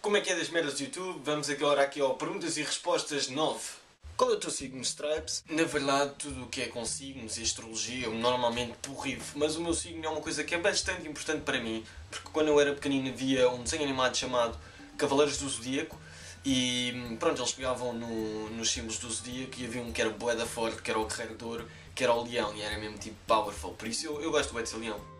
Como é que é das merdas do YouTube? Vamos agora aqui ao Perguntas e Respostas 9. Qual é o teu signo, Stripes? Na verdade, tudo o que é com signos e astrologia eu normalmente porrivo, mas o meu signo é uma coisa que é bastante importante para mim, porque quando eu era pequenino havia um desenho animado chamado Cavaleiros do Zodíaco e pronto, eles pegavam nos símbolos do Zodíaco e havia um que era bué da forte, que era o Guerreiro de Ouro, que era o Leão e era mesmo tipo powerful, por isso eu gosto bué de ser Leão.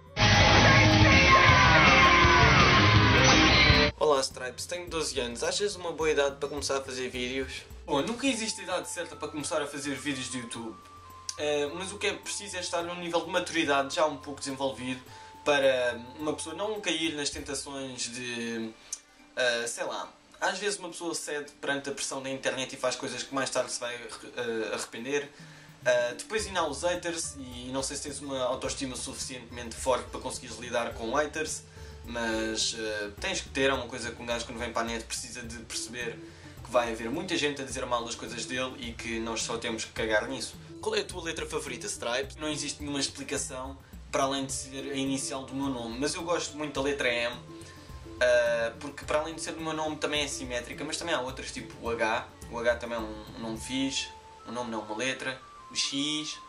Olá Stripes, tenho 12 anos, achas uma boa idade para começar a fazer vídeos? Bom, nunca existe idade certa para começar a fazer vídeos de YouTube, mas o que é preciso é estar num nível de maturidade já um pouco desenvolvido para uma pessoa não cair nas tentações de, sei lá, às vezes uma pessoa cede perante a pressão da internet e faz coisas que mais tarde se vai arrepender. Depois ainda há os haters e não sei se tens uma autoestima suficientemente forte para conseguires lidar com haters, mas tens que ter, é uma coisa que um gajo quando vem para a net precisa de perceber que vai haver muita gente a dizer mal das coisas dele e que nós só temos que cagar nisso. Qual é a tua letra favorita, Stripes? Não existe nenhuma explicação para além de ser a inicial do meu nome, mas eu gosto muito da letra M, porque para além de ser do meu nome também é simétrica, mas também há outras tipo o H. O H também é um nome fixe, um nome não, uma letra. O X...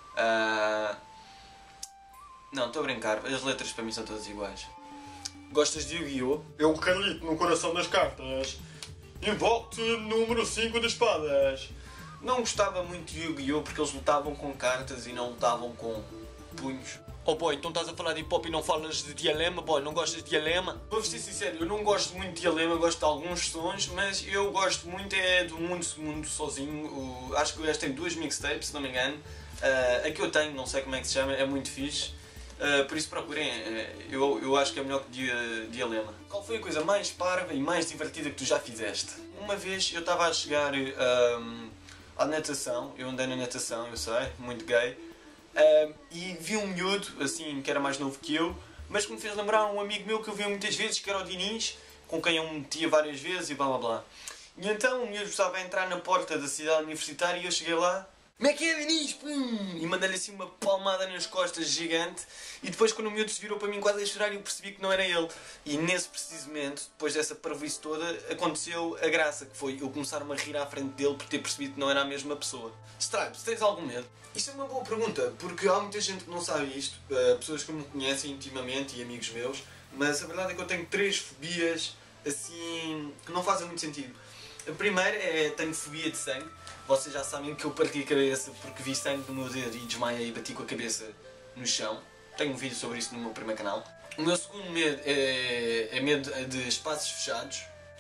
Não, estou a brincar, as letras para mim são todas iguais. Gostas de Yu-Gi-Oh? Eu acredito no coração das cartas. Invoque número 5 de espadas. Não gostava muito de Yu-Gi-Oh porque eles lutavam com cartas e não lutavam com punhos. Oh boy, então estás a falar de hip-hop e não falas de Dialema? Boy, não gostas de Dialema? Vou-vos ser sincero, eu não gosto muito de Dialema, gosto de alguns sons, mas eu gosto muito é do Mundo Segundo sozinho. Acho que o gajo tem 2 mixtapes, se não me engano. A que eu tenho, não sei como é que se chama, é muito fixe. Por isso procurem, eu acho que é melhor que Dialema. Qual foi a coisa mais parva e mais divertida que tu já fizeste? Uma vez eu estava a chegar à natação, eu andei na natação, eu sei, muito gay, e vi um miúdo, assim, que era mais novo que eu, mas que me fez lembrar um amigo meu que eu via muitas vezes, que era o Diniz, com quem eu me metia várias vezes e blá blá blá. E então o miúdo estava a entrar na porta da cidade universitária e eu cheguei lá. Como é que é, Diniz? Pum! E mandei-lhe assim uma palmada nas costas gigante e depois quando o miúdo se virou para mim quase a chorar eu percebi que não era ele. E nesse preciso momento, depois dessa parvoíce toda, aconteceu a graça, que foi eu começar-me a rir à frente dele por ter percebido que não era a mesma pessoa. Stripes, tens algum medo? Isso é uma boa pergunta, porque há muita gente que não sabe isto, pessoas que me conhecem intimamente e amigos meus, mas a verdade é que eu tenho 3 fobias assim que não fazem muito sentido. A primeira é tenho fobia de sangue. Vocês já sabem que eu parti a cabeça porque vi sangue no meu dedo e desmaiei e bati com a cabeça no chão. Tenho um vídeo sobre isso no meu primeiro canal. O meu segundo medo é medo de espaços fechados.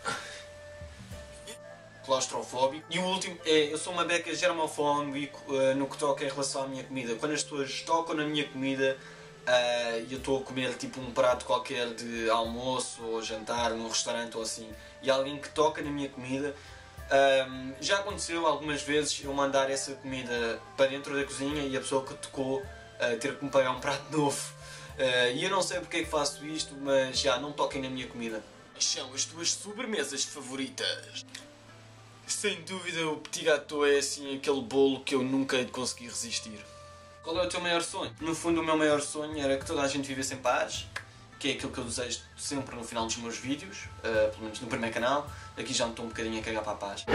Claustrofóbico. E o último é eu sou uma beca germofóbico no que toca em relação à minha comida. Quando as pessoas tocam na minha comida e eu estou a comer tipo um prato qualquer de almoço ou jantar num restaurante ou assim e há alguém que toca na minha comida, já aconteceu algumas vezes eu mandar essa comida para dentro da cozinha e a pessoa que tocou ter que me pagar um prato novo. E eu não sei porque é que faço isto, mas já não toquem na minha comida. Quais são as tuas sobremesas favoritas? Sem dúvida o petit gâteau é assim aquele bolo que eu nunca hei de conseguir resistir. Qual é o teu maior sonho? No fundo o meu maior sonho era que toda a gente vivesse em paz, que é aquilo que eu desejo sempre no final dos meus vídeos, pelo menos no primeiro canal. Aqui já me estou um bocadinho a cagar para a paz.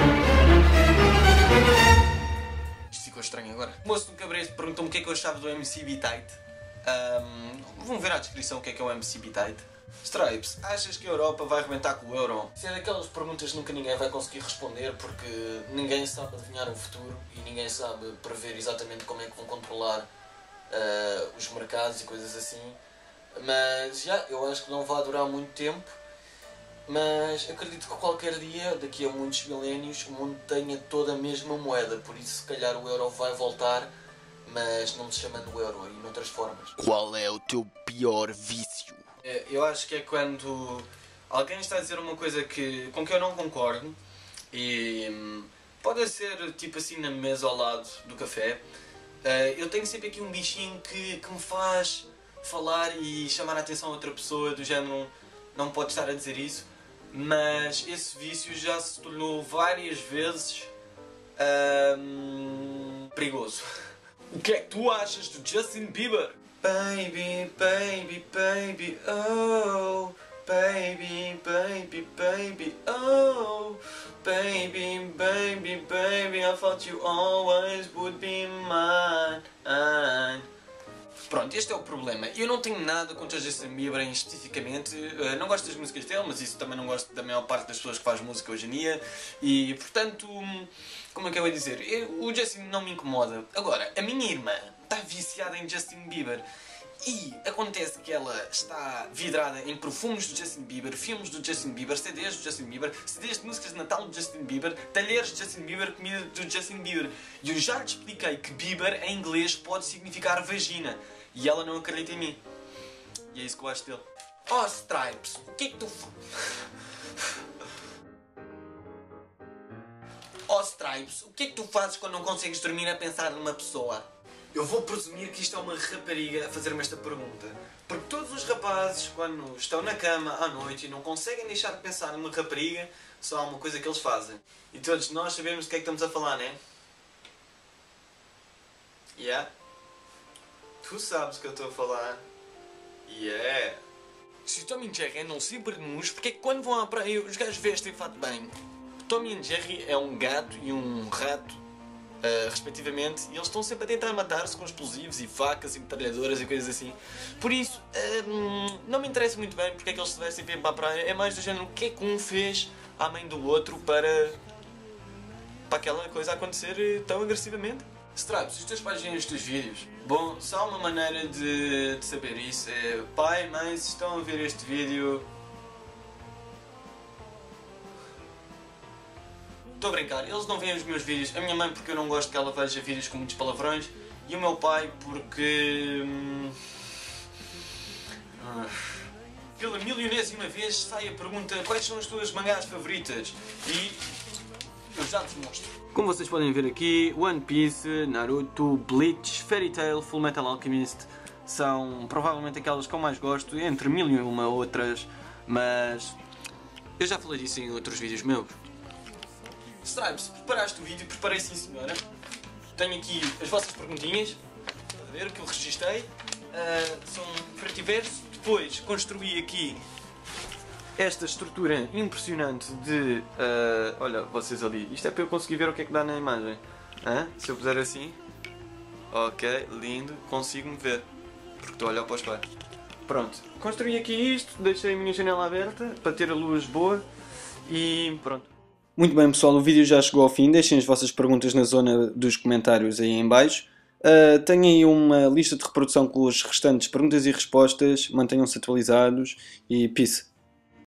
Isto ficou estranho agora. O moço do Cabreiro perguntou-me o que é que eu achava do MC Bitite. Vão ver à descrição o que é o MC Bitite. Stripes, achas que a Europa vai arrebentar com o Euro? Isso é daquelas perguntas que nunca ninguém vai conseguir responder porque ninguém sabe adivinhar o futuro e ninguém sabe prever exatamente como é que vão controlar os mercados e coisas assim. Mas eu acho que não vai durar muito tempo, mas acredito que qualquer dia, daqui a muitos milénios, o mundo tenha toda a mesma moeda, por isso se calhar o euro vai voltar, mas não se chamando euro e noutras formas. Qual é o teu pior vício? Eu acho que é quando alguém está a dizer uma coisa com que eu não concordo e pode ser tipo assim na mesa ao lado do café. Eu tenho sempre aqui um bichinho que me faz falar e chamar a atenção a outra pessoa do género, não pode estar a dizer isso, mas esse vício já se tornou várias vezes perigoso. O que é que tu achas do Justin Bieber? Baby, baby, baby, oh, Baby, baby, baby, oh. Baby, baby, baby, I thought you always would be mine. Pronto, este é o problema. Eu não tenho nada contra Justin Bieber especificamente. Não gosto das músicas dele, mas isso também não gosto da maior parte das pessoas que faz música hoje em dia. E, portanto, como é que eu ia dizer? O Justin não me incomoda. Agora, a minha irmã está viciada em Justin Bieber. E acontece que ela está vidrada em perfumes do Justin Bieber, filmes do Justin Bieber, CDs do Justin Bieber, CDs de músicas de Natal do Justin Bieber, talheres de Justin Bieber, comida do Justin Bieber. E eu já lhe expliquei que Bieber em inglês pode significar vagina. E ela não acredita em mim. E é isso que eu acho dele. Oh, Stripes, o que é que tu... Oh, Stripes, o que é que tu fazes quando não consegues dormir a pensar numa pessoa? Eu vou presumir que isto é uma rapariga a fazer-me esta pergunta. Porque todos os rapazes, quando estão na cama à noite e não conseguem deixar de pensar numa rapariga, só há uma coisa que eles fazem. E todos nós sabemos do que é que estamos a falar, não é? Yeah. Tu sabes o que eu estou a falar. Yeah. Se o Tom e Jerry andam sempre nus, porque é que quando vão à praia os gajos vestem fato bem? Tom e Jerry é um gato e um rato, respectivamente, e eles estão sempre a tentar matar-se com explosivos e facas e metralhadoras e coisas assim. Por isso, não me interessa muito bem porque é que eles se vestem bem para a praia. É mais do género, o que é que um fez à mãe do outro para aquela coisa acontecer tão agressivamente? Stripes, os teus pais veem os teus vídeos? Bom, só uma maneira de saber isso é... Pai, mãe, se estão a ver este vídeo... Estou a brincar, eles não veem os meus vídeos. A minha mãe porque eu não gosto que ela veja vídeos com muitos palavrões. E o meu pai porque... Pela milionésima vez sai a pergunta quais são as tuas mangás favoritas? E... eu já vos mostro. Como vocês podem ver aqui, One Piece, Naruto, Bleach, Fairy Tail, Full Metal Alchemist são provavelmente aquelas que eu mais gosto, entre mil e uma outras, mas eu já falei disso em outros vídeos meus. Stripes, preparaste o vídeo? Preparei, sim senhora. Tenho aqui as vossas perguntinhas, estás a ver o que eu registrei, são preto e verso. Depois construí aqui esta estrutura impressionante de... olha, vocês ali, isto é para eu conseguir ver o que é que dá na imagem. Se eu puser assim... Ok, lindo, consigo-me ver. Porque estou a olhar para o espelho. Pronto, construí aqui isto, deixei a minha janela aberta para ter a luz boa e pronto. Muito bem pessoal, o vídeo já chegou ao fim, deixem as vossas perguntas na zona dos comentários aí em baixo. Tenho aí uma lista de reprodução com as restantes perguntas e respostas, mantenham-se atualizados e peace.